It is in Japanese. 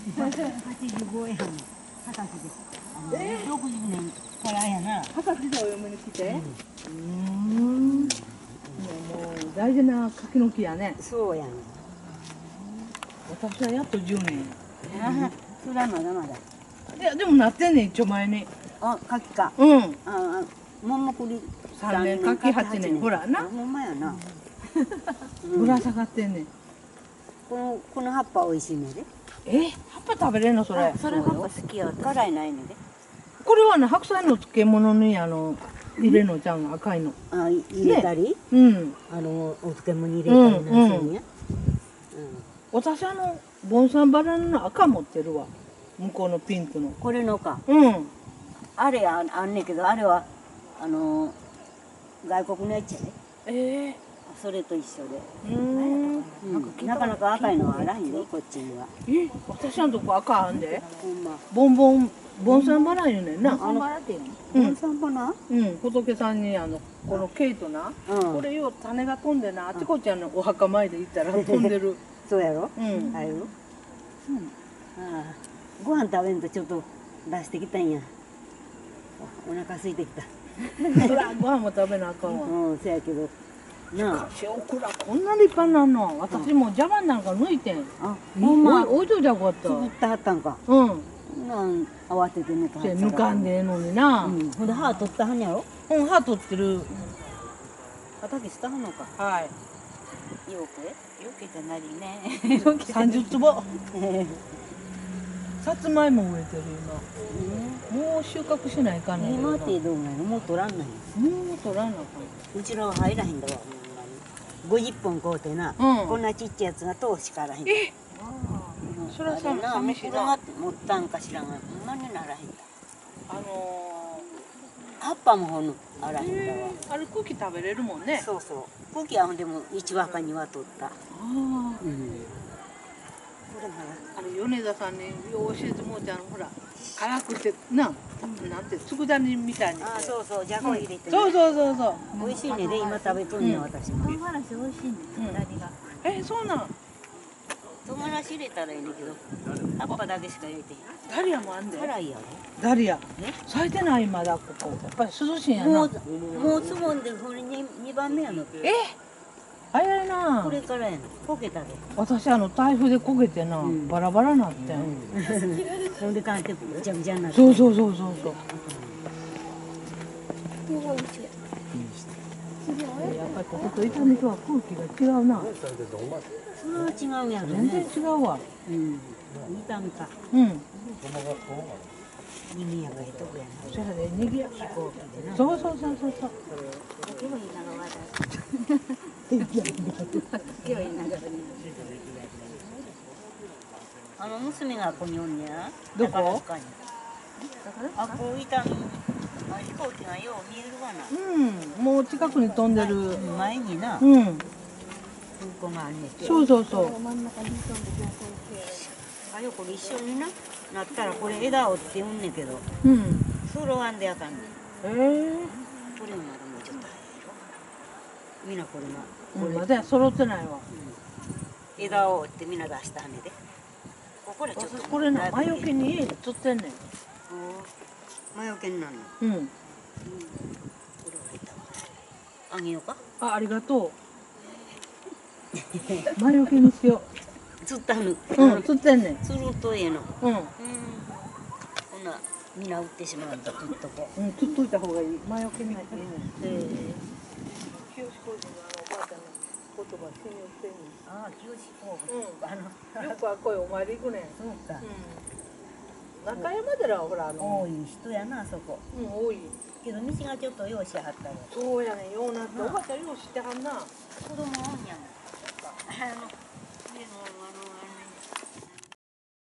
85円。二十歳で。60年からやな。 二十歳でお嫁に来て。もう大事な柿の木やね。 そうやね。 私はやっと10年。 それはまだまだ。 いやでもなってんねん一応前に。 あ、柿か。 うん。 桃栗。 3年柿8年ほらな。 ほんまやな。 ぶら下がってんねん。 この葉っぱ美味しいねで。 葉っぱ食べれんのそれ。 それ葉っぱ好きや。辛いないねで。 これはね白菜の漬物に入れのじゃん赤いの。 あ、入れたり。 うん。 お漬物に入れたりなんせんや。 私ボンサンバラの赤持ってるわ。向こうのピンクの。 これのか。 うん。 あれあんねんけど、あれは外国のやつやね。それと一緒で。なかなか赤いのはあらへんで、こっちには。 私のとこ赤あんで。 ほんま。 ボンサンバラ言うねんな。 ボンサンバラっていうの？ボンサンバラ？ うん、仏さんにこのケイトな、これよ種が飛んでな、あちこちお墓参で行ったら飛んでる。 そうやろ？あれよ。ご飯食べんとちょっと出してきたんや。お腹空いてきた。 そらご飯も食べなあかんわ。 そうやけど。なあ。 オクラこんな立派なんの。私も邪魔なんか抜いてん。ほんま。置いといたらよかった。 作ってはったんか。慌てて抜かん。 抜かんでええのにな。 ほんで歯取ったはんやろ？ 歯取ってる。 畑したはんのか。 はい。 よけじゃないね。 30坪。さつまいも植えてる今。もう収穫しないかね。 今ってどうなの？もう取らんない。 もう取らんのか。 うちらは入らへんだわ。50本買うてな。こんなちっちゃいやつが通しからへん。 それはさ、寂しいな。 持ったんかしらんが、ほんまにならへんだ。葉っぱもほんのあらへんだわ。 あれ茎食べれるもんね。 そうそう。茎はほんでも1羽か2羽取った。 米田さんに教えてもうてほら辛くてなんて佃煮みたいに。 そうそうじゃこ入れて。 そう。 美味しいねで今食べとんね私も。唐辛子美味しいね佃煮が。 そうなん。 唐辛子入れたらいいねんけど葉っぱだけしか入れてへん。 ダリアもあんで。 辛いやろ。 ダリア。咲いてないまだここ。やっぱり涼しいんやな。 もうつぼんでこれ2番目やの。 早いな。 これからやの。焦げたで。 私台風で焦げてなバラバラなってん。 ほんでかんってぐちゃぐちゃになって。 そう。やっぱりここと伊丹とは空気が違うな。 それは違うやろね。 全然違うわ。 伊丹か。にぎやかいとこやな。 それでにぎやかい。そう。 娘がここにおんねや。 どこ？ あ、こういた飛行機がよう見えるわな。 もう近くに飛んでる。 前にな。空港があんねんて。 そう。 あよこれ一緒になったらこれ枝折ってうんねんけど。そろわんであかんねん。これもまだもうちょっとみんなこれな。 まだ揃ってないわ。 枝を折ってみんな出したはねで。これちょっとこれな魔除けに家に釣ってんねん。 魔除けになるの。これ入れたわ。あげようか。 ありがとう。魔除けにしよう。釣ったの。 釣ってんねん。 釣るとええの。ほんなみんな売ってしまうんだ。釣っとこ。 釣っといた方がいい。魔除けになっていいねん。清志工事のおばあちゃんの言葉信用してんねん。 清志工事。 よくこうお参り行くねん。 そうか。 中山寺はほら多い人やなあそこ。 多い。 けど道がちょっとようしはったよ。 そうやねんようなっておばあちゃんようしてはんな。 子供おんやん。家の